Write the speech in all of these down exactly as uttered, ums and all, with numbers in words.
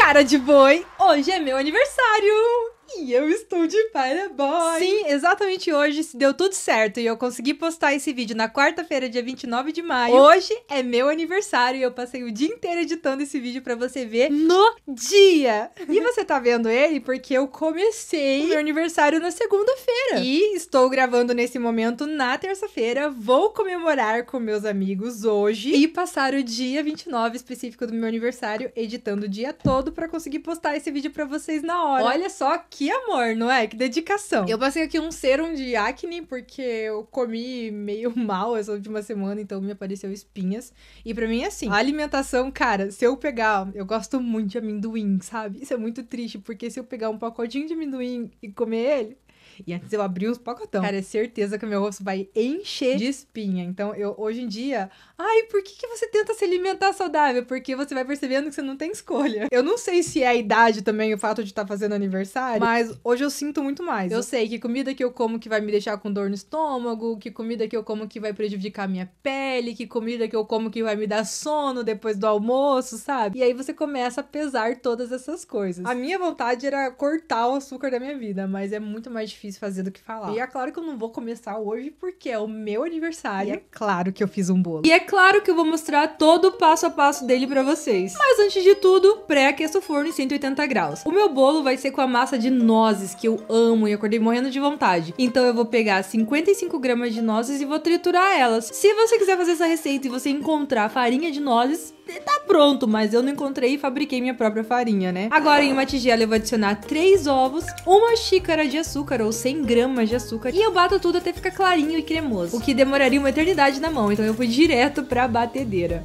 Cara de boi, hoje é meu aniversário! E eu estou de parabéns! Sim, exatamente hoje, se deu tudo certo e eu consegui postar esse vídeo na quarta-feira, dia vinte e nove de maio. Hoje é meu aniversário e eu passei o dia inteiro editando esse vídeo pra você ver no dia! E você tá vendo ele porque eu comecei o meu aniversário na segunda-feira. E estou gravando nesse momento na terça-feira, vou comemorar com meus amigos hoje e passar o dia vinte e nove específico do meu aniversário editando o dia todo pra conseguir postar esse vídeo pra vocês na hora. Olha só que amor, não é? Que dedicação. Eu passei aqui um serum de acne porque eu comi meio mal essa última semana, então me apareceu espinhas. E pra mim é assim, a alimentação, cara, se eu pegar... Eu gosto muito de amendoim, sabe? Isso é muito triste, porque se eu pegar um pacotinho de amendoim e comer ele... E antes eu abri os pacotão. Cara, é certeza que o meu rosto vai encher de espinha. Então, eu, hoje em dia... Ai, por que, que você tenta se alimentar saudável? Porque você vai percebendo que você não tem escolha. Eu não sei se é a idade também, o fato de estar fazendo aniversário, mas hoje eu sinto muito mais. Eu sei que comida que eu como que vai me deixar com dor no estômago, que comida que eu como que vai prejudicar a minha pele, que comida que eu como que vai me dar sono depois do almoço, sabe? E aí você começa a pesar todas essas coisas. A minha vontade era cortar o açúcar da minha vida, mas é muito mais difícil fazer do que falar. E é claro que eu não vou começar hoje porque é o meu aniversário. E é claro que eu fiz um bolo. E é claro que eu vou mostrar todo o passo a passo dele pra vocês. Mas antes de tudo, pré-aqueça o forno em cento e oitenta graus. O meu bolo vai ser com a massa de nozes, que eu amo e acordei morrendo de vontade. Então eu vou pegar cinquenta e cinco gramas de nozes e vou triturar elas. Se você quiser fazer essa receita e você encontrar farinha de nozes, tá pronto, mas eu não encontrei e fabriquei minha própria farinha, né? Agora em uma tigela eu vou adicionar três ovos, uma xícara de açúcar ou cem gramas de açúcar e eu bato tudo até ficar clarinho e cremoso, o que demoraria uma eternidade na mão, então eu fui direto pra batedeira.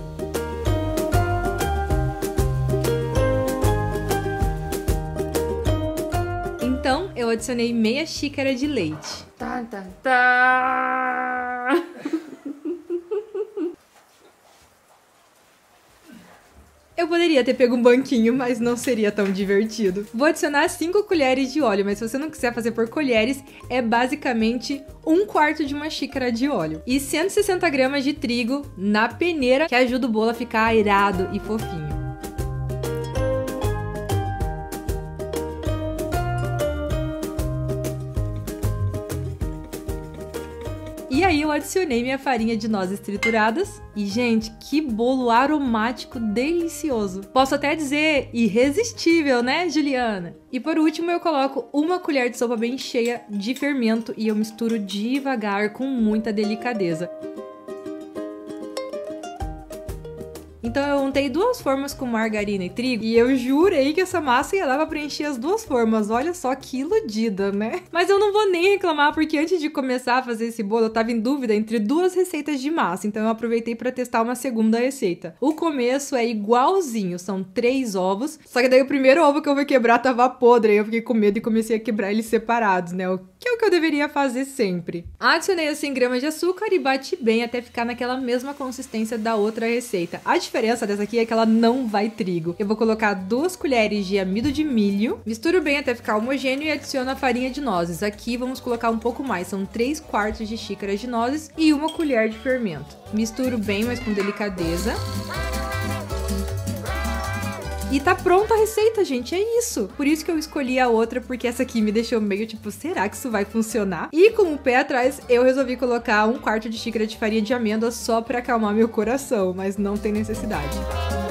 Então eu adicionei meia xícara de leite. Tá, tá, tá. Eu poderia ter pego um banquinho, mas não seria tão divertido. Vou adicionar cinco colheres de óleo, mas se você não quiser fazer por colheres, é basicamente um quarto de uma xícara de óleo. E cento e sessenta gramas de trigo na peneira, que ajuda o bolo a ficar airado e fofinho. E aí eu adicionei minha farinha de nozes trituradas. E, gente, que bolo aromático delicioso. Posso até dizer irresistível, né, Juliana? E por último eu coloco uma colher de sopa bem cheia de fermento e eu misturo devagar com muita delicadeza. Então eu untei duas formas com margarina e trigo e eu jurei que essa massa ia dar pra preencher as duas formas. Olha só que iludida, né? Mas eu não vou nem reclamar porque antes de começar a fazer esse bolo eu tava em dúvida entre duas receitas de massa. Então eu aproveitei pra testar uma segunda receita. O começo é igualzinho, são três ovos. Só que daí o primeiro ovo que eu vou quebrar tava podre. Aí eu fiquei com medo e comecei a quebrar eles separados, né? O que é o que eu deveria fazer sempre. Adicionei as cem gramas de açúcar e bati bem até ficar naquela mesma consistência da outra receita. A diferença A diferença dessa aqui é que ela não vai trigo. Eu vou colocar duas colheres de amido de milho, misturo bem até ficar homogêneo e adiciono a farinha de nozes. Aqui vamos colocar um pouco mais, são três quartos de xícara de nozes e uma colher de fermento. Misturo bem, mas com delicadeza. E tá pronta a receita, gente, é isso. Por isso que eu escolhi a outra, porque essa aqui me deixou meio tipo, será que isso vai funcionar? E com o pé atrás, eu resolvi colocar um quarto de xícara de farinha de amêndoa só pra acalmar meu coração, mas não tem necessidade.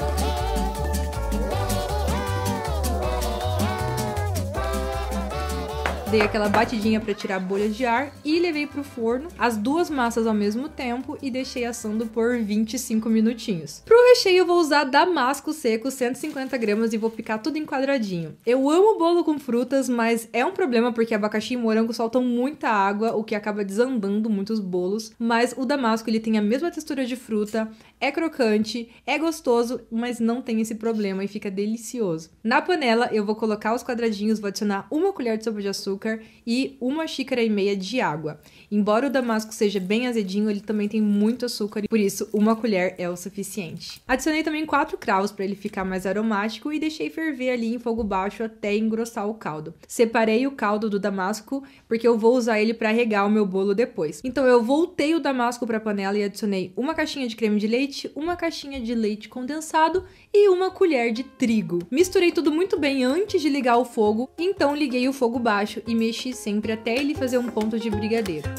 Dei aquela batidinha para tirar bolhas de ar e levei pro forno as duas massas ao mesmo tempo e deixei assando por vinte e cinco minutinhos. Pro recheio eu vou usar damasco seco cento e cinquenta gramas e vou picar tudo em quadradinho. Eu amo bolo com frutas, mas é um problema porque abacaxi e morango soltam muita água, o que acaba desandando muitos bolos, mas o damasco ele tem a mesma textura de fruta, é crocante, é gostoso, mas não tem esse problema e fica delicioso. Na panela eu vou colocar os quadradinhos, vou adicionar uma colher de sopa de açúcar e uma xícara e meia de água. Embora o damasco seja bem azedinho, ele também tem muito açúcar e por isso uma colher é o suficiente. Adicionei também quatro cravos para ele ficar mais aromático e deixei ferver ali em fogo baixo até engrossar o caldo. Separei o caldo do damasco porque eu vou usar ele para regar o meu bolo depois. Então eu voltei o damasco para a panela e adicionei uma caixinha de creme de leite leite, uma caixinha de leite condensado e uma colher de trigo. Misturei tudo muito bem antes de ligar o fogo, então liguei o fogo baixo e mexi sempre até ele fazer um ponto de brigadeiro.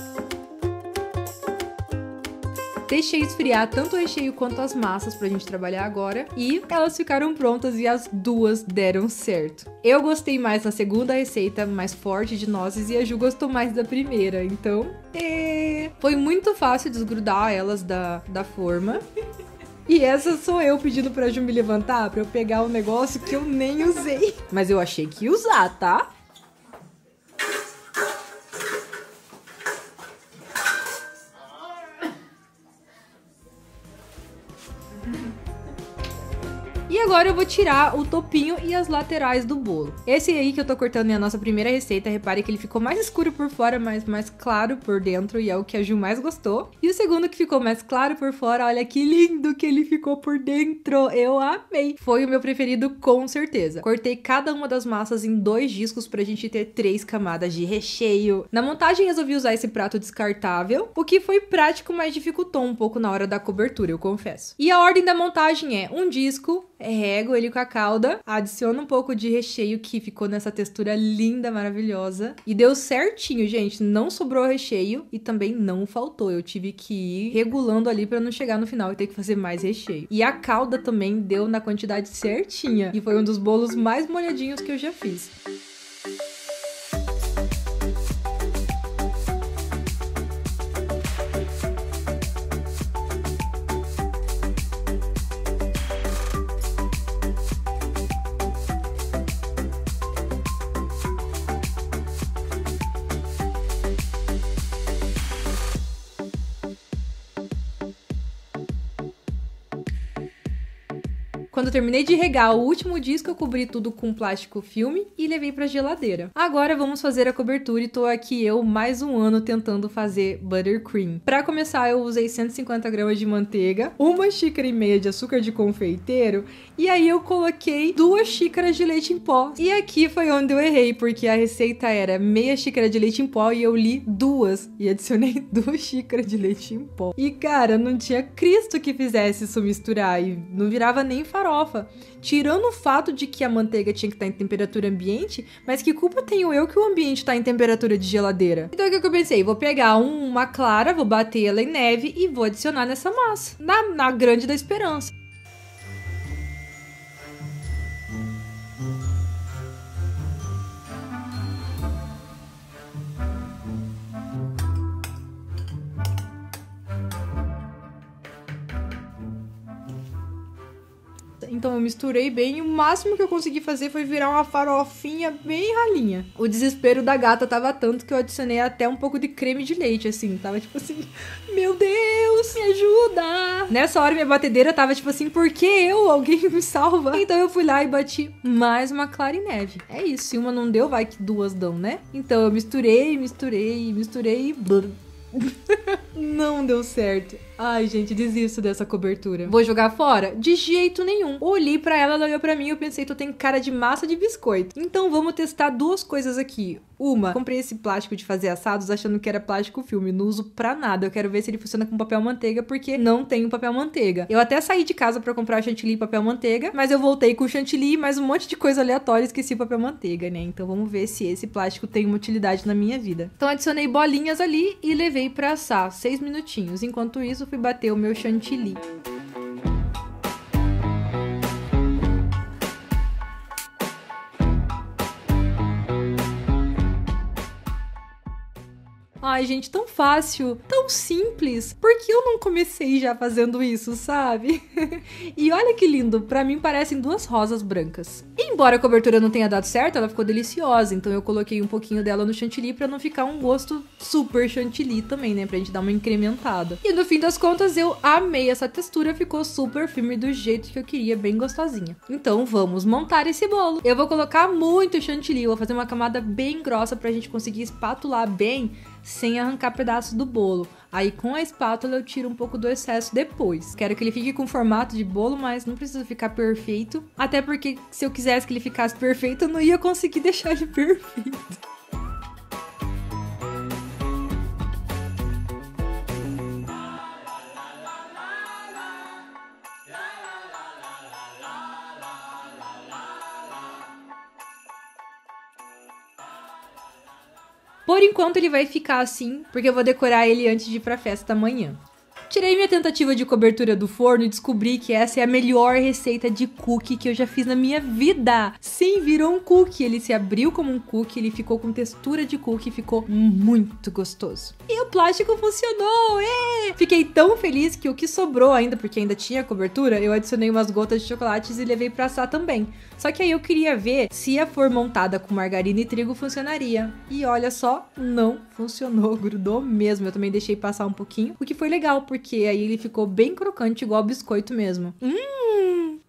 Deixei esfriar tanto o recheio quanto as massas pra gente trabalhar agora e elas ficaram prontas e as duas deram certo. Eu gostei mais da segunda receita, mais forte de nozes, e a Ju gostou mais da primeira, então... É... Foi muito fácil desgrudar elas da, da forma. E essa sou eu pedindo pra Ju me levantar pra eu pegar um negócio que eu nem usei. Mas eu achei que ia usar, tá? E agora eu vou tirar o topinho e as laterais do bolo. Esse aí que eu tô cortando é a nossa primeira receita. Repare que ele ficou mais escuro por fora, mas mais claro por dentro, e é o que a Ju mais gostou. E o segundo que ficou mais claro por fora, olha que lindo que ele ficou por dentro. Eu amei. Foi o meu preferido com certeza. Cortei cada uma das massas em dois discos pra gente ter três camadas de recheio. Na montagem resolvi usar esse prato descartável, o que foi prático, mas dificultou um pouco na hora da cobertura, eu confesso. E a ordem da montagem é um disco, rego ele com a calda, adiciono um pouco de recheio que ficou nessa textura linda, maravilhosa. E deu certinho, gente. Não sobrou recheio e também não faltou. Eu tive que ir regulando ali pra não chegar no final e ter que fazer mais recheio. E a calda também deu na quantidade certinha. E foi um dos bolos mais molhadinhos que eu já fiz. Quando eu terminei de regar o último disco, eu cobri tudo com plástico filme e levei pra geladeira. Agora vamos fazer a cobertura e tô aqui eu mais um ano tentando fazer buttercream. Pra começar, eu usei cento e cinquenta gramas de manteiga, uma xícara e meia de açúcar de confeiteiro e aí eu coloquei duas xícaras de leite em pó. E aqui foi onde eu errei, porque a receita era meia xícara de leite em pó e eu li duas e adicionei duas xícaras de leite em pó. E cara, não tinha Cristo que fizesse isso misturar e não virava nem farofa. Tirando o fato de que a manteiga tinha que estar em temperatura ambiente, mas que culpa tenho eu que o ambiente está em temperatura de geladeira? Então o que eu pensei? Vou pegar uma clara, vou bater ela em neve e vou adicionar nessa massa, na, na grande da esperança. Então eu misturei bem e o máximo que eu consegui fazer foi virar uma farofinha bem ralinha. O desespero da gata tava tanto que eu adicionei até um pouco de creme de leite, assim. Tava tipo assim, meu Deus, me ajuda! Nessa hora minha batedeira tava tipo assim, por que eu? Alguém me salva? Então eu fui lá e bati mais uma clara em neve. É isso, se uma não deu, vai que duas dão, né? Então eu misturei, misturei, misturei e... Não deu certo. Ai, gente, desisto dessa cobertura. Vou jogar fora? De jeito nenhum. Olhei pra ela, ela olhou pra mim e eu pensei, tu tem cara de massa de biscoito. Então vamos testar duas coisas aqui. Uma, comprei esse plástico de fazer assados achando que era plástico filme. Não uso pra nada. Eu quero ver se ele funciona com papel manteiga, porque não tenho papel manteiga. Eu até saí de casa pra comprar chantilly e papel manteiga, mas eu voltei com chantilly e mais um monte de coisa aleatória e esqueci o papel manteiga, né? Então vamos ver se esse plástico tem uma utilidade na minha vida. Então adicionei bolinhas ali e levei pra assar seis minutinhos. Enquanto isso, fui bater o meu chantilly. Ai, gente, tão fácil, tão simples. Por que eu não comecei já fazendo isso, sabe? E olha que lindo, pra mim parecem duas rosas brancas. E embora a cobertura não tenha dado certo, ela ficou deliciosa, então eu coloquei um pouquinho dela no chantilly pra não ficar um gosto super chantilly também, né? Pra gente dar uma incrementada. E no fim das contas, eu amei essa textura, ficou super firme do jeito que eu queria, bem gostosinha. Então vamos montar esse bolo. Eu vou colocar muito chantilly, eu vou fazer uma camada bem grossa pra gente conseguir espatular bem, sem arrancar pedaços do bolo. Aí com a espátula eu tiro um pouco do excesso depois. Quero que ele fique com formato de bolo, mas não precisa ficar perfeito. Até porque se eu quisesse que ele ficasse perfeito, eu não ia conseguir deixar ele perfeito. Por enquanto ele vai ficar assim, porque eu vou decorar ele antes de ir pra festa amanhã. Tirei minha tentativa de cobertura do forno e descobri que essa é a melhor receita de cookie que eu já fiz na minha vida. Sim, virou um cookie. Ele se abriu como um cookie, ele ficou com textura de cookie, ficou muito gostoso. E o plástico funcionou! É! Fiquei tão feliz que o que sobrou ainda, porque ainda tinha cobertura, eu adicionei umas gotas de chocolates e levei pra assar também. Só que aí eu queria ver se a for montada com margarina e trigo funcionaria. E olha só, não funcionou, grudou mesmo. Eu também deixei passar um pouquinho, o que foi legal, porque aí ele ficou bem crocante, igual biscoito mesmo. Hum!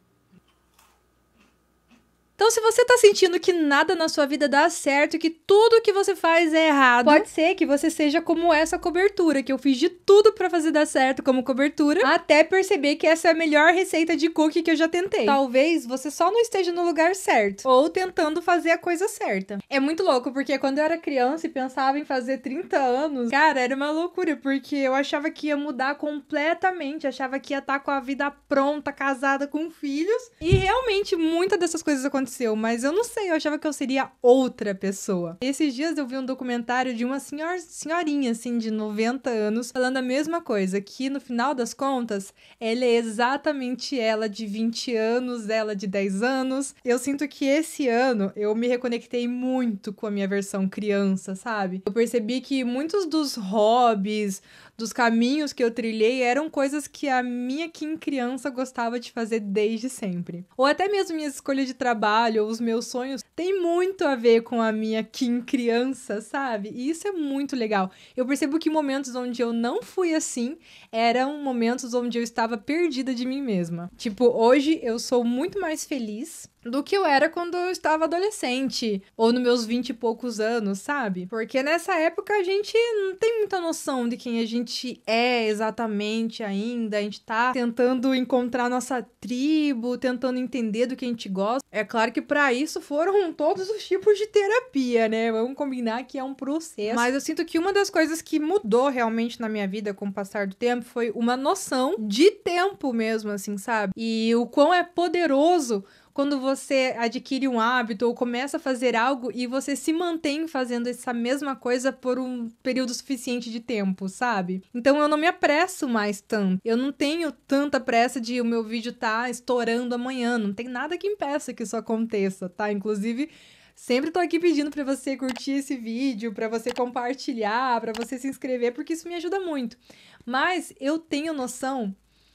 Então, se você tá sentindo que nada na sua vida dá certo, que tudo que você faz é errado, pode ser que você seja como essa cobertura, que eu fiz de tudo pra fazer dar certo como cobertura, até perceber que essa é a melhor receita de cookie que eu já tentei. Talvez você só não esteja no lugar certo, ou tentando fazer a coisa certa. É muito louco, porque quando eu era criança e pensava em fazer trinta anos, cara, era uma loucura, porque eu achava que ia mudar completamente, achava que ia estar com a vida pronta, casada com filhos, e realmente muitas dessas coisas aconteceram. Mas eu não sei, eu achava que eu seria outra pessoa. Esses dias eu vi um documentário de uma senhor, senhorinha, assim, de noventa anos, falando a mesma coisa, que no final das contas, ela é exatamente ela de vinte anos, ela de dez anos. Eu sinto que esse ano eu me reconectei muito com a minha versão criança, sabe? Eu percebi que muitos dos hobbies, dos caminhos que eu trilhei eram coisas que a minha Kim criança gostava de fazer desde sempre. Ou até mesmo minhas escolhas de trabalho, ou os meus sonhos, tem muito a ver com a minha Kim criança, sabe? E isso é muito legal. Eu percebo que momentos onde eu não fui assim, eram momentos onde eu estava perdida de mim mesma. Tipo, hoje eu sou muito mais feliz do que eu era quando eu estava adolescente, ou nos meus vinte e poucos anos, sabe? Porque nessa época a gente não tem muita noção de quem a gente é exatamente ainda, a gente tá tentando encontrar nossa tribo, tentando entender do que a gente gosta. É claro que pra isso foram todos os tipos de terapia, né? Vamos combinar que é um processo. Mas eu sinto que uma das coisas que mudou realmente na minha vida com o passar do tempo foi uma noção de tempo mesmo, assim, sabe? E o quão é poderoso quando você adquire um hábito ou começa a fazer algo e você se mantém fazendo essa mesma coisa por um período suficiente de tempo, sabe? Então eu não me apresso mais tanto. Eu não tenho tanta pressa de o meu vídeo tá estourando amanhã. Não tem nada que impeça que isso aconteça, tá? Inclusive, sempre tô aqui pedindo pra você curtir esse vídeo, pra você compartilhar, pra você se inscrever, porque isso me ajuda muito. Mas eu tenho noção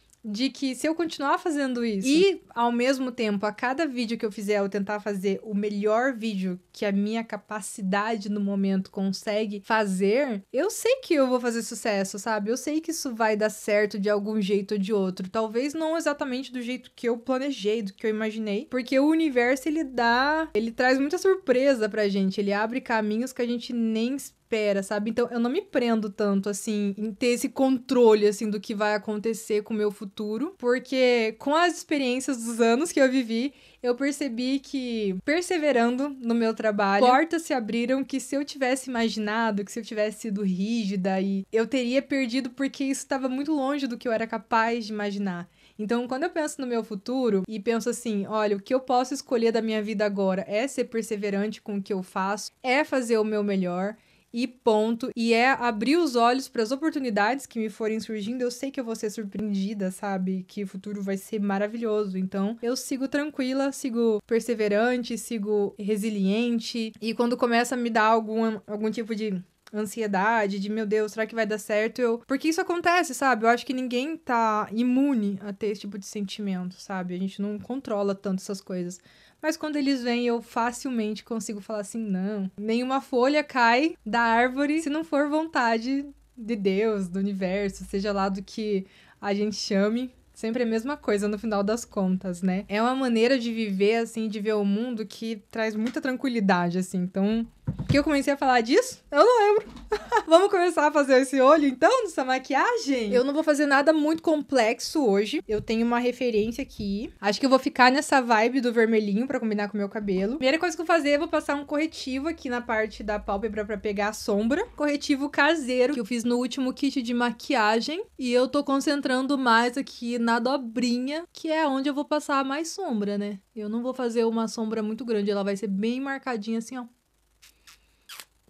de que se eu continuar fazendo isso e, ao mesmo tempo, a cada vídeo que eu fizer, eu tentar fazer o melhor vídeo que a minha capacidade no momento consegue fazer, eu sei que eu vou fazer sucesso, sabe? Eu sei que isso vai dar certo de algum jeito ou de outro. Talvez não exatamente do jeito que eu planejei, do que eu imaginei, porque o universo, ele dá... ele traz muita surpresa pra gente, ele abre caminhos que a gente nem espera, sabe? Então, eu não me prendo tanto, assim, em ter esse controle, assim, do que vai acontecer com o meu futuro, porque com as experiências dos anos que eu vivi, eu percebi que, perseverando no meu trabalho, portas se abriram que se eu tivesse imaginado, que se eu tivesse sido rígida, e eu teria perdido porque isso estava muito longe do que eu era capaz de imaginar. Então, quando eu penso no meu futuro e penso assim, olha, o que eu posso escolher da minha vida agora é ser perseverante com o que eu faço, é fazer o meu melhor, e ponto. E é abrir os olhos para as oportunidades que me forem surgindo. Eu sei que eu vou ser surpreendida, sabe? Que o futuro vai ser maravilhoso. Então, eu sigo tranquila, sigo perseverante, sigo resiliente. E quando começa a me dar algum, algum tipo de ansiedade, de meu Deus, será que vai dar certo? Eu... Porque isso acontece, sabe? Eu acho que ninguém tá imune a ter esse tipo de sentimento, sabe? A gente não controla tanto essas coisas. Mas quando eles vêm, eu facilmente consigo falar assim, não, nenhuma folha cai da árvore se não for vontade de Deus, do universo, seja lá do que a gente chame. Sempre a mesma coisa no final das contas, né? É uma maneira de viver, assim, de ver o mundo que traz muita tranquilidade, assim. Então, que eu comecei a falar disso? Eu não lembro. Vamos começar a fazer esse olho, então, nessa maquiagem? Eu não vou fazer nada muito complexo hoje. Eu tenho uma referência aqui. Acho que eu vou ficar nessa vibe do vermelhinho pra combinar com o meu cabelo. Primeira coisa que eu vou fazer, eu vou passar um corretivo aqui na parte da pálpebra pra pegar a sombra. Corretivo caseiro, que eu fiz no último kit de maquiagem. E eu tô concentrando mais aqui na dobrinha, que é onde eu vou passar mais sombra, né? Eu não vou fazer uma sombra muito grande, ela vai ser bem marcadinha assim, ó.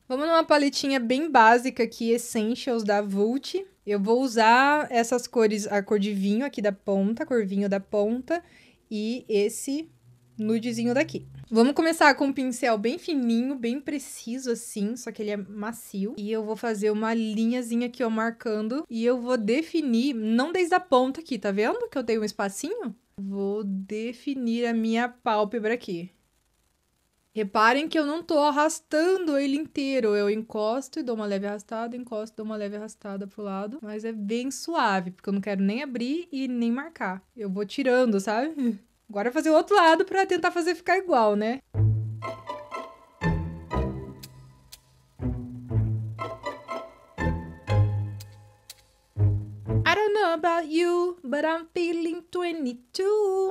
Vamos numa paletinha bem básica aqui, Essentials da Vult. Eu vou usar essas cores, a cor de vinho aqui da ponta, a cor vinho da ponta, e esse nudezinho daqui. Vamos começar com um pincel bem fininho, bem preciso assim, só que ele é macio. E eu vou fazer uma linhazinha aqui, ó, marcando. E eu vou definir, não desde a ponta aqui, tá vendo que eu tenho um espacinho? Vou definir a minha pálpebra aqui. Reparem que eu não tô arrastando ele inteiro. Eu encosto e dou uma leve arrastada, encosto e dou uma leve arrastada pro lado. Mas é bem suave, porque eu não quero nem abrir e nem marcar. Eu vou tirando, sabe? Agora fazer o outro lado pra tentar fazer ficar igual, né? I don't know about you, but I'm feeling twenty-two.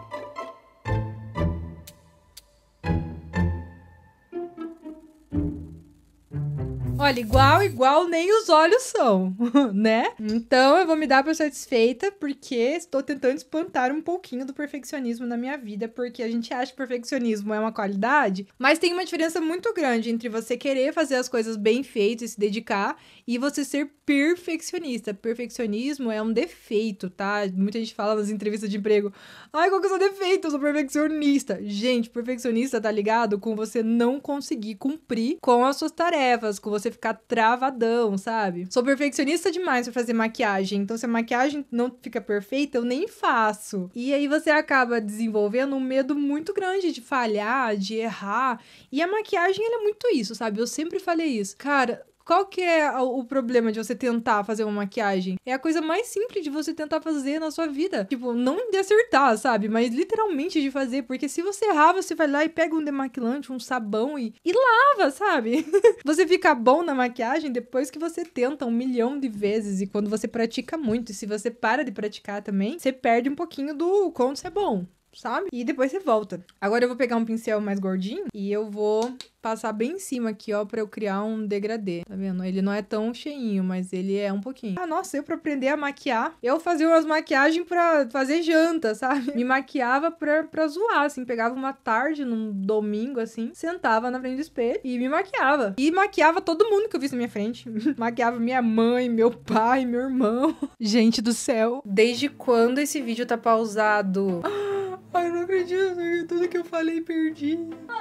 Olha, igual, igual nem os olhos são, né? Então eu vou me dar por satisfeita porque estou tentando espantar um pouquinho do perfeccionismo na minha vida, porque a gente acha que perfeccionismo é uma qualidade, mas tem uma diferença muito grande entre você querer fazer as coisas bem feitas e se dedicar e você ser perfeccionista. Perfeccionismo é um defeito, tá? Muita gente fala nas entrevistas de emprego, ai, qual que é o seu defeito? Eu sou perfeccionista. Gente, perfeccionista tá ligado com você não conseguir cumprir com as suas tarefas, com você ficar travadão, sabe? Sou perfeccionista demais pra fazer maquiagem, então se a maquiagem não fica perfeita, eu nem faço. E aí você acaba desenvolvendo um medo muito grande de falhar, de errar. E a maquiagem, ela é muito isso, sabe? Eu sempre falei isso. Cara, qual que é o problema de você tentar fazer uma maquiagem? É a coisa mais simples de você tentar fazer na sua vida. Tipo, não de acertar, sabe? Mas literalmente de fazer. Porque se você errar, você vai lá e pega um demaquilante, um sabão e, e lava, sabe? Você fica bom na maquiagem depois que você tenta um milhão de vezes. E quando você pratica muito. E se você para de praticar também, você perde um pouquinho do quanto você é bom, sabe? E depois você volta. Agora eu vou pegar um pincel mais gordinho e eu vou passar bem em cima aqui, ó, pra eu criar um degradê. Tá vendo? Ele não é tão cheinho, mas ele é um pouquinho. Ah, nossa, eu pra aprender a maquiar, eu fazia umas maquiagens pra fazer janta, sabe? Me maquiava pra, pra zoar, assim. Pegava uma tarde, num domingo, assim, sentava na frente do espelho e me maquiava. E maquiava todo mundo que eu visse na minha frente. Maquiava minha mãe, meu pai, meu irmão. Gente do céu. Desde quando esse vídeo tá pausado? Ai, não acredito, tudo que eu falei perdi.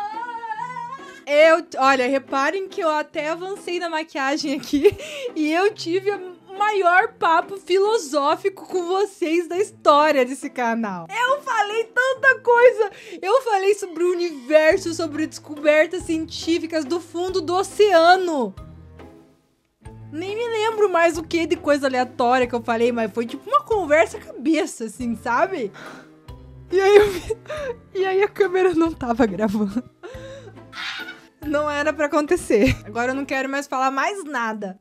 Eu, olha, reparem que eu até avancei na maquiagem aqui e eu tive o maior papo filosófico com vocês da história desse canal. Eu falei tanta coisa. Eu falei sobre o universo, sobre descobertas científicas do fundo do oceano. Nem me lembro mais o que de coisa aleatória que eu falei, mas foi tipo uma conversa cabeça, assim, sabe? E aí, eu vi... e aí a câmera não tava gravando. Não era pra acontecer. Agora eu não quero mais falar mais nada.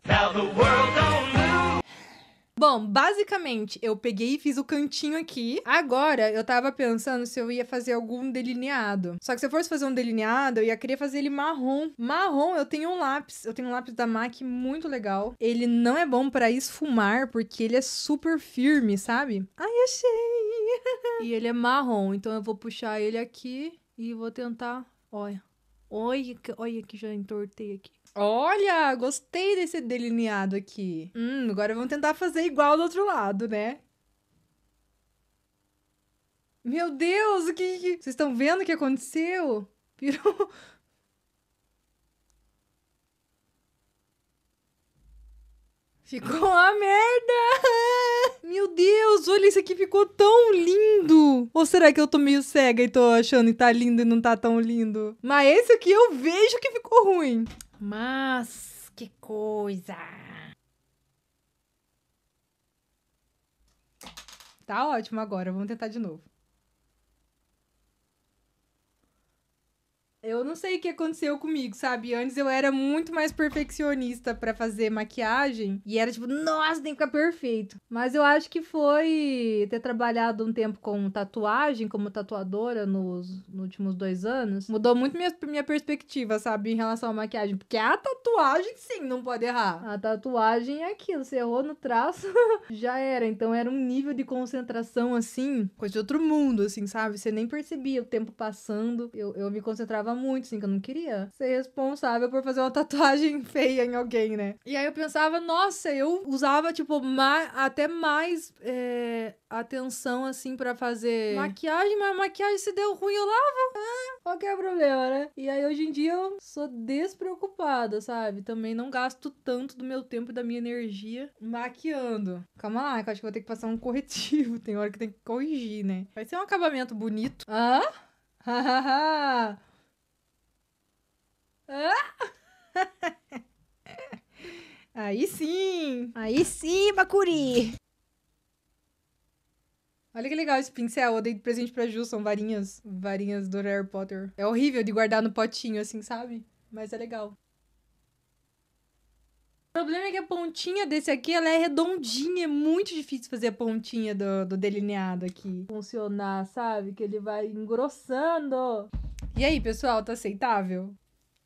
Bom, basicamente, eu peguei e fiz o cantinho aqui. Agora, eu tava pensando se eu ia fazer algum delineado. Só que se eu fosse fazer um delineado, eu ia querer fazer ele marrom. Marrom, eu tenho um lápis. Eu tenho um lápis da M A C muito legal. Ele não é bom pra esfumar, porque ele é super firme, sabe? Ai, achei! E ele é marrom, então eu vou puxar ele aqui e vou tentar... Olha. Olha, olha que já entortei aqui. Olha, gostei desse delineado aqui. Hum, agora vamos tentar fazer igual do outro lado, né? Meu Deus, o que... Vocês estão vendo o que aconteceu? Virou... Ficou uma merda! Meu Deus, olha, isso aqui ficou tão lindo! Ou será que eu tô meio cega e tô achando que tá lindo e não tá tão lindo? Mas esse aqui eu vejo que ficou ruim. Mas, que coisa! Tá ótimo agora, vamos tentar de novo. Eu não sei o que aconteceu comigo, sabe? Antes eu era muito mais perfeccionista pra fazer maquiagem. E era tipo, nossa, tem que ficar perfeito. Mas eu acho que foi ter trabalhado um tempo com tatuagem, como tatuadora nos, nos últimos dois anos. Mudou muito minha, minha perspectiva, sabe? Em relação à maquiagem. Porque a tatuagem, sim, não pode errar. A tatuagem é aquilo. Você errou no traço, já era. Então era um nível de concentração, assim, coisa de outro mundo, assim, sabe? Você nem percebia o tempo passando. Eu, eu me concentrava pensava muito, assim, que eu não queria ser responsável por fazer uma tatuagem feia em alguém, né? E aí eu pensava, nossa, eu usava, tipo, ma até mais é, atenção, assim, pra fazer maquiagem, mas a maquiagem se deu ruim, eu lavo. Ah, qual que é o problema, né? E aí hoje em dia eu sou despreocupada, sabe? Também não gasto tanto do meu tempo e da minha energia maquiando. Calma lá, que eu acho que vou ter que passar um corretivo. Tem hora que tem que corrigir, né? Vai ser um acabamento bonito. Ah? Hahaha! Ah? Aí sim! Aí sim, Bacuri! Olha que legal esse pincel. Eu dei de presente pra Ju. São varinhas. Varinhas do Harry Potter. É horrível de guardar no potinho, assim, sabe? Mas é legal. O problema é que a pontinha desse aqui, ela é redondinha. É muito difícil fazer a pontinha do, do delineado aqui funcionar, sabe? Que ele vai engrossando. E aí, pessoal? Tá aceitável?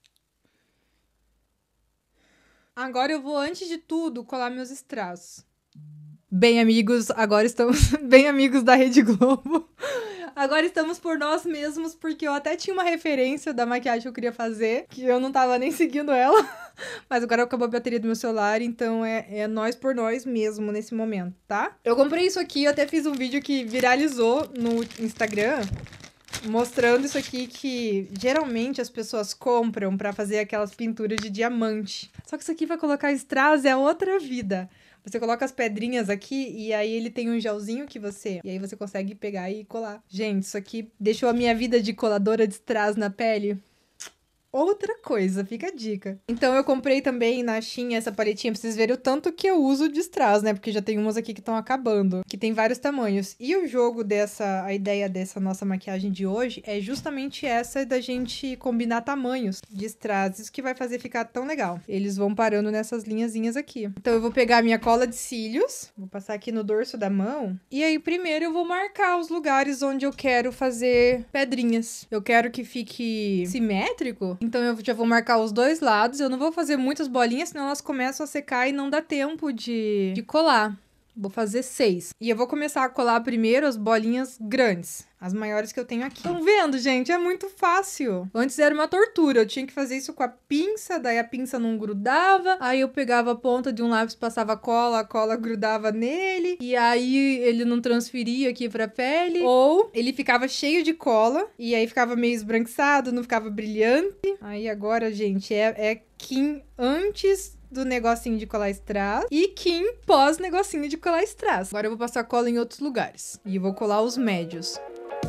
Agora eu vou, antes de tudo, colar meus strass. Bem, amigos, agora estamos... Bem, amigos da Rede Globo. Agora estamos por nós mesmos, porque eu até tinha uma referência da maquiagem que eu queria fazer, que eu não tava nem seguindo ela. Mas agora acabou a bateria do meu celular, então é, é nós por nós mesmo nesse momento, tá? Eu comprei isso aqui, eu até fiz um vídeo que viralizou no Instagram, mostrando isso aqui que geralmente as pessoas compram pra fazer aquelas pinturas de diamante. Só que isso aqui vai colocar strass é outra vida. Você coloca as pedrinhas aqui e aí ele tem um gelzinho que você... E aí você consegue pegar e colar. Gente, isso aqui deixou a minha vida de coladora de strass na pele outra coisa, fica a dica. Então eu comprei também na Shein essa paletinha, pra vocês verem o tanto que eu uso de strass, né? Porque já tem umas aqui que estão acabando, que tem vários tamanhos. E o jogo dessa, a ideia dessa nossa maquiagem de hoje é justamente essa da gente combinar tamanhos de strass, isso que vai fazer ficar tão legal. Eles vão parando nessas linhazinhas aqui. Então eu vou pegar a minha cola de cílios, vou passar aqui no dorso da mão, e aí primeiro eu vou marcar os lugares onde eu quero fazer pedrinhas. Eu quero que fique simétrico, então eu já vou marcar os dois lados. Eu não vou fazer muitas bolinhas, senão elas começam a secar e não dá tempo de, de colar. Vou fazer seis. E eu vou começar a colar primeiro as bolinhas grandes. As maiores que eu tenho aqui. Estão vendo, gente? É muito fácil. Antes era uma tortura. Eu tinha que fazer isso com a pinça, daí a pinça não grudava. Aí eu pegava a ponta de um lápis, passava cola, a cola grudava nele. E aí ele não transferia aqui pra pele. Ou ele ficava cheio de cola. E aí ficava meio esbranquiçado, não ficava brilhante. Aí agora, gente, é, é Kim antes do negocinho de colar strass e Kim pós negocinho de colar strass. Agora eu vou passar cola em outros lugares. E eu vou colar os médios.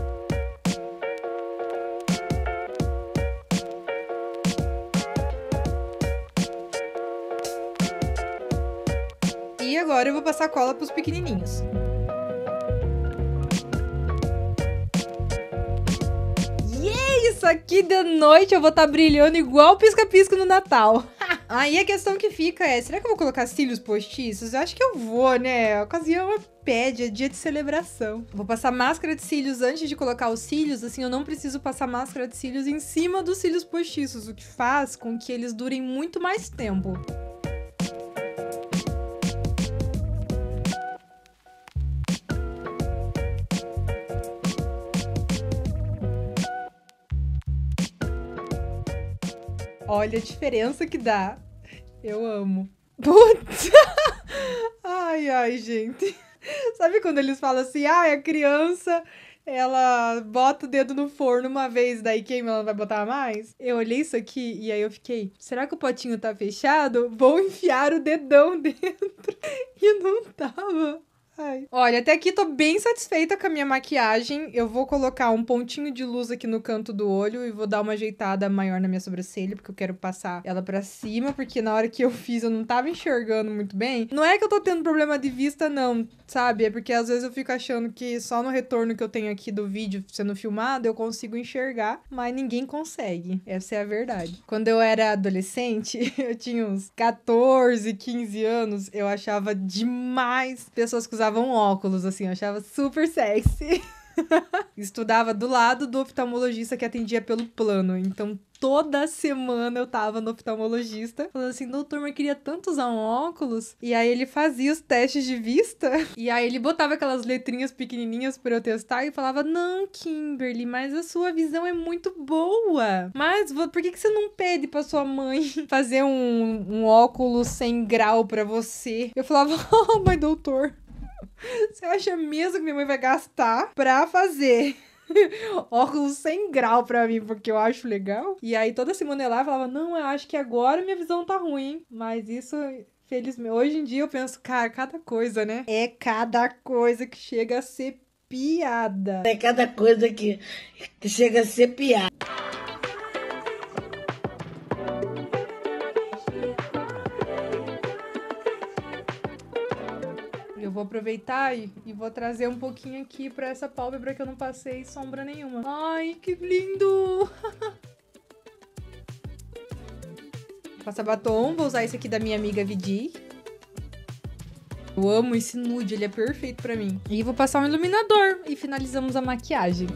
E agora eu vou passar cola pros pequenininhos. Yeah, isso aqui de noite eu vou estar tá brilhando igual pisca-pisca no Natal. Aí a questão que fica é, será que eu vou colocar cílios postiços? Eu acho que eu vou, né? A ocasião pede, é dia de celebração. Vou passar máscara de cílios antes de colocar os cílios, assim, eu não preciso passar máscara de cílios em cima dos cílios postiços, o que faz com que eles durem muito mais tempo. Olha a diferença que dá. Eu amo. Putz! Ai, ai, gente. Sabe quando eles falam assim, ah, a criança, ela bota o dedo no forno uma vez, daí queima, ela não vai botar mais? Eu olhei isso aqui e aí eu fiquei, será que o potinho tá fechado? Vou enfiar o dedão dentro. E não tava. Ai. Olha, até aqui tô bem satisfeita com a minha maquiagem. Eu vou colocar um pontinho de luz aqui no canto do olho e vou dar uma ajeitada maior na minha sobrancelha, porque eu quero passar ela pra cima, porque na hora que eu fiz eu não tava enxergando muito bem. Não é que eu tô tendo problema de vista, não, sabe? É porque às vezes eu fico achando que só no retorno que eu tenho aqui do vídeo sendo filmado eu consigo enxergar, mas ninguém consegue. Essa é a verdade. Quando eu era adolescente, eu tinha uns catorze, quinze anos, eu achava demais pessoas que usavam óculos, assim, eu achava super sexy. Estudava do lado do oftalmologista que atendia pelo plano, então toda semana eu tava no oftalmologista, falando assim, doutor, mas eu queria tanto usar um óculos. E aí ele fazia os testes de vista, e aí ele botava aquelas letrinhas pequenininhas pra eu testar e falava, não, Kimberly, mas a sua visão é muito boa. Mas por que que você não pede pra sua mãe fazer um, um óculos sem grau pra você? Eu falava, oh, mas doutor, você acha mesmo que minha mãe vai gastar pra fazer óculos sem grau pra mim, porque eu acho legal? E aí toda semana eu lá falava, não, eu acho que agora minha visão tá ruim. Mas isso, felizmente, hoje em dia eu penso, cara, cada coisa, né? É cada coisa que chega a ser piada. É cada coisa que, que chega a ser piada. Eu vou aproveitar e, e vou trazer um pouquinho aqui pra essa pálpebra que eu não passei sombra nenhuma. Ai, que lindo! Vou passar batom, vou usar esse aqui da minha amiga Vidi. Eu amo esse nude, ele é perfeito pra mim. E vou passar um iluminador e finalizamos a maquiagem.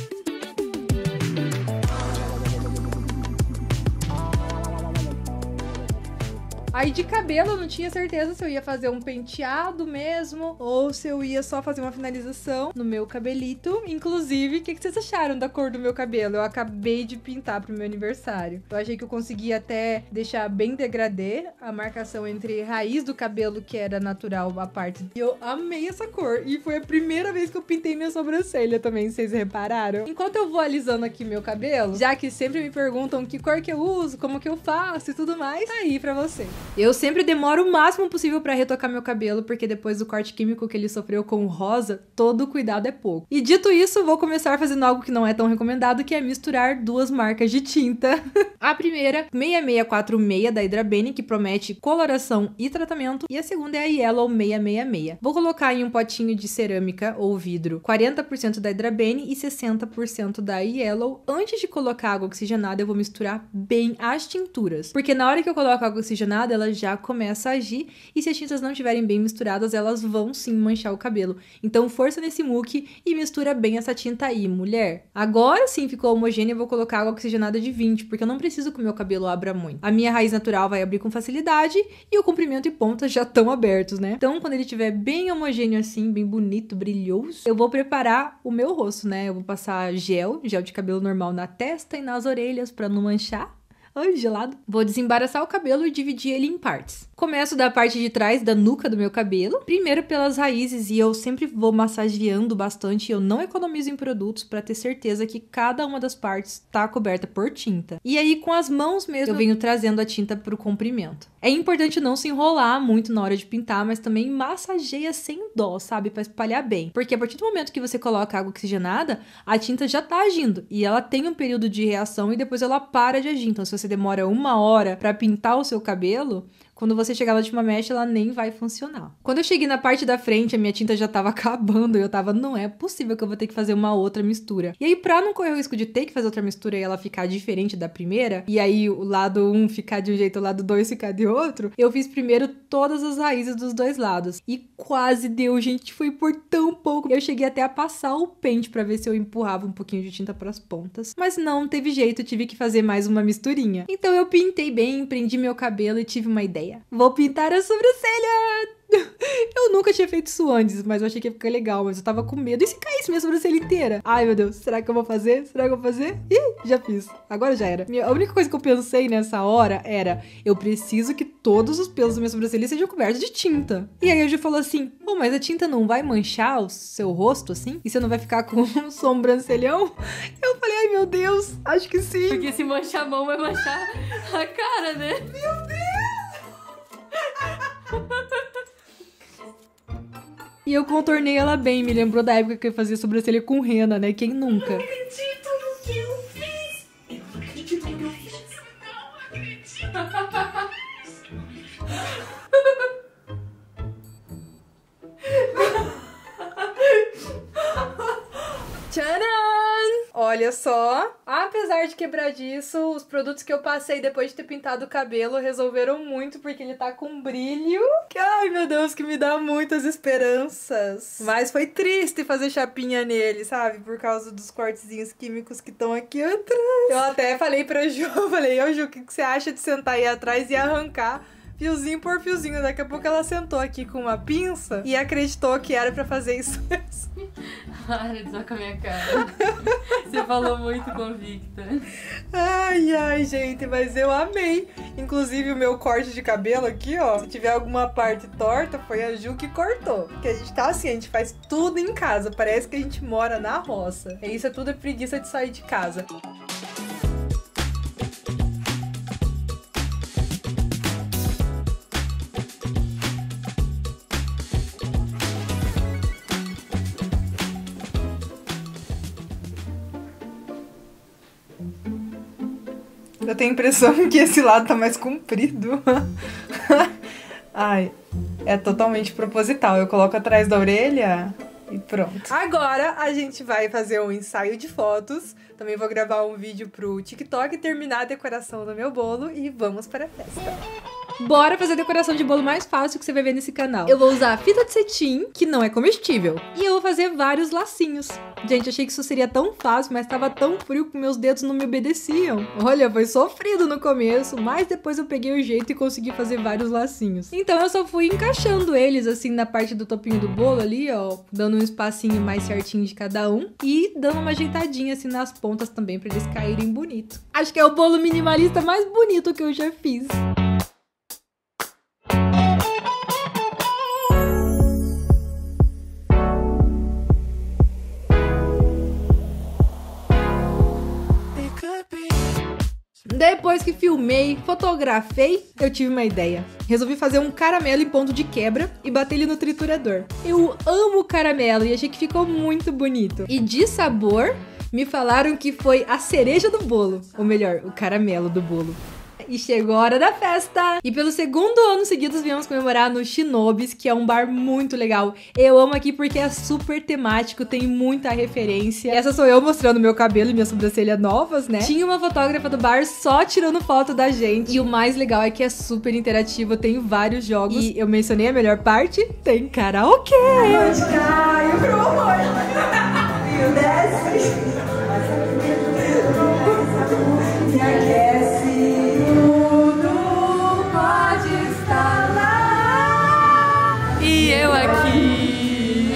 Aí de cabelo eu não tinha certeza se eu ia fazer um penteado mesmo ou se eu ia só fazer uma finalização no meu cabelito. Inclusive, o que, que vocês acharam da cor do meu cabelo? Eu acabei de pintar pro meu aniversário. Eu achei que eu conseguia até deixar bem degradê a marcação entre raiz do cabelo, que era natural, a parte. E eu amei essa cor. E foi a primeira vez que eu pintei minha sobrancelha também, vocês repararam? Enquanto eu vou alisando aqui meu cabelo, já que sempre me perguntam que cor que eu uso, como que eu faço e tudo mais, tá aí pra vocês. Eu sempre demoro o máximo possível pra retocar meu cabelo, porque depois do corte químico que ele sofreu com o rosa, todo cuidado é pouco. E dito isso, vou começar fazendo algo que não é tão recomendado, que é misturar duas marcas de tinta. A primeira, seis seis quatro seis da Hydra Bene, que promete coloração e tratamento, e a segunda é a Yellow seis seis seis. Vou colocar em um potinho de cerâmica ou vidro quarenta por cento da Hydra Bene e sessenta por cento da Yellow. Antes de colocar água oxigenada, eu vou misturar bem as tinturas, porque na hora que eu coloco água oxigenada, ela já começa a agir, e se as tintas não estiverem bem misturadas, elas vão sim manchar o cabelo. Então força nesse muque e mistura bem essa tinta aí, mulher. Agora sim ficou homogêneo, eu vou colocar água oxigenada de vinte, porque eu não preciso que o meu cabelo abra muito. A minha raiz natural vai abrir com facilidade e o comprimento e pontas já estão abertos, né? Então quando ele estiver bem homogêneo assim, bem bonito, brilhoso, eu vou preparar o meu rosto, né? Eu vou passar gel, gel de cabelo normal na testa e nas orelhas pra não manchar. Ai, gelado. Vou desembaraçar o cabelo e dividir ele em partes. Começo da parte de trás da nuca do meu cabelo, primeiro pelas raízes, e eu sempre vou massageando bastante. Eu não economizo em produtos para ter certeza que cada uma das partes tá coberta por tinta. E aí com as mãos mesmo eu venho trazendo a tinta pro comprimento. É importante não se enrolar muito na hora de pintar, mas também massageia sem dó, sabe? Pra espalhar bem. Porque a partir do momento que você coloca água oxigenada, a tinta já tá agindo. E ela tem um período de reação e depois ela para de agir. Então se você demora uma hora pra pintar o seu cabelo, quando você chegar na última mecha, ela nem vai funcionar. Quando eu cheguei na parte da frente, a minha tinta já tava acabando. E eu tava, não é possível que eu vou ter que fazer uma outra mistura. E aí, pra não correr o risco de ter que fazer outra mistura e ela ficar diferente da primeira, e aí o lado um ficar de um jeito, o lado dois ficar de outro, eu fiz primeiro todas as raízes dos dois lados. E quase deu, gente. Foi por tão pouco. Eu cheguei até a passar o pente pra ver se eu empurrava um pouquinho de tinta pras pontas. Mas não teve jeito, eu tive que fazer mais uma misturinha. Então eu pintei bem, prendi meu cabelo e tive uma ideia. Vou pintar a sobrancelha! Eu nunca tinha feito isso antes, mas eu achei que ia ficar legal, mas eu tava com medo. E se caísse minha sobrancelha inteira? Ai, meu Deus, será que eu vou fazer? Será que eu vou fazer? Ih, já fiz. Agora já era. A única coisa que eu pensei nessa hora era, eu preciso que todos os pelos da minha sobrancelha sejam cobertos de tinta. E aí a Ju falou assim, oh, mas a tinta não vai manchar o seu rosto, assim? E você não vai ficar com um sobrancelhão? Eu falei, ai, meu Deus, acho que sim. Porque se manchar a mão, vai manchar a cara, né? Meu Deus! E eu contornei ela bem, me lembrou da época que eu fazia sobrancelha com rena, né? Quem nunca? Eu não acredito no que eu fiz! Eu não acredito no que eu fiz! Não acredito! Tcharam! Olha, olha só. Apesar de quebradiço, os produtos que eu passei depois de ter pintado o cabelo resolveram muito, porque ele tá com brilho. Que, ai, meu Deus, que me dá muitas esperanças. Mas foi triste fazer chapinha nele, sabe? Por causa dos cortezinhos químicos que estão aqui atrás. Eu até falei pra Ju, falei, ô Ju, o que você acha de sentar aí atrás e arrancar fiozinho por fiozinho? Daqui a pouco ela sentou aqui com uma pinça e acreditou que era pra fazer isso mesmo. Para de zoar com a minha cara. Você falou muito convicta. Ai, ai, gente, mas eu amei. Inclusive o meu corte de cabelo aqui, ó. Se tiver alguma parte torta, foi a Ju que cortou. Porque a gente tá assim, a gente faz tudo em casa. Parece que a gente mora na roça. E isso é tudo preguiça de sair de casa. Eu tenho a impressão que esse lado tá mais comprido. Ai, é totalmente proposital. Eu coloco atrás da orelha e pronto. Agora a gente vai fazer um ensaio de fotos. Também vou gravar um vídeo pro TikTok, terminar a decoração do meu bolo e vamos para a festa. Bora fazer a decoração de bolo mais fácil que você vai ver nesse canal. Eu vou usar fita de cetim, que não é comestível. E eu vou fazer vários lacinhos. Gente, achei que isso seria tão fácil, mas tava tão frio que meus dedos não me obedeciam. Olha, foi sofrido no começo, mas depois eu peguei o jeito e consegui fazer vários lacinhos. Então eu só fui encaixando eles, assim, na parte do topinho do bolo ali, ó. Dando um espacinho mais certinho de cada um. E dando uma ajeitadinha, assim, nas pontas também, pra eles caírem bonito. Acho que é o bolo minimalista mais bonito que eu já fiz. Depois que filmei, fotografei, eu tive uma ideia. Resolvi fazer um caramelo em ponto de quebra e bater ele no triturador. Eu amo caramelo e achei que ficou muito bonito. E de sabor, me falaram que foi a cereja do bolo. Ou melhor, o caramelo do bolo. E chegou a hora da festa! E pelo segundo ano seguidos viemos comemorar no Shinobis, que é um bar muito legal. Eu amo aqui porque é super temático, tem muita referência. Essa sou eu mostrando meu cabelo e minha sobrancelha novas, né? Tinha uma fotógrafa do bar só tirando foto da gente. E o mais legal é que é super interativo, tem vários jogos. E eu mencionei a melhor parte, tem karaokê! Ai, pro amor! E desce! Me aquece! E eu aqui.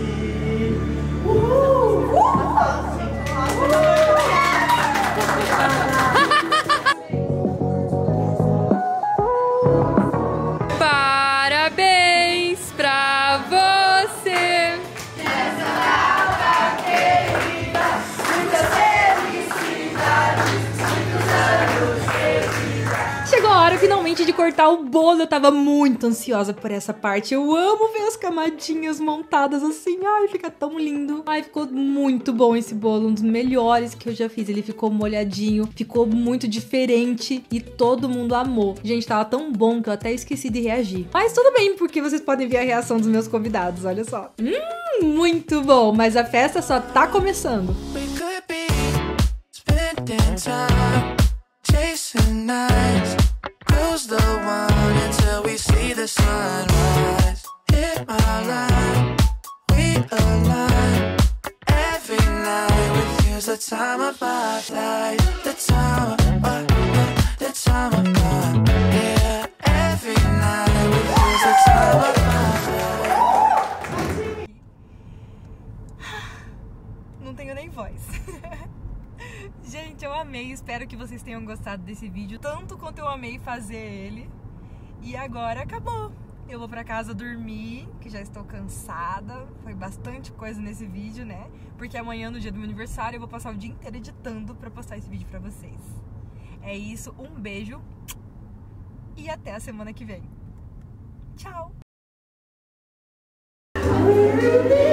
Parabéns pra você. Nessa data querida, muitas felicidades, muitos anos de vida. Chegou a hora finalmente de cortar o bolo. Eu tava muito ansiosa por essa parte. Eu amo ver as camadinhas montadas assim. Ai, fica tão lindo. Ai, ficou muito bom esse bolo. Um dos melhores que eu já fiz. Ele ficou molhadinho, ficou muito diferente e todo mundo amou. Gente, tava tão bom que eu até esqueci de reagir. Mas tudo bem, porque vocês podem ver a reação dos meus convidados. Olha só. Hum, muito bom. Mas a festa só tá começando. Chasing nights, cruise the one until we see the sunrise. Hit my line, we align. Every night with you's the time of my life, the time of my, the time of my, yeah. Every night with you's the time of my life. Não tenho nem voz. Gente, eu amei, espero que vocês tenham gostado desse vídeo, tanto quanto eu amei fazer ele. E agora acabou. Eu vou pra casa dormir, que já estou cansada. Foi bastante coisa nesse vídeo, né? Porque amanhã, no dia do meu aniversário, eu vou passar o dia inteiro editando pra postar esse vídeo pra vocês. É isso, um beijo e até a semana que vem. Tchau!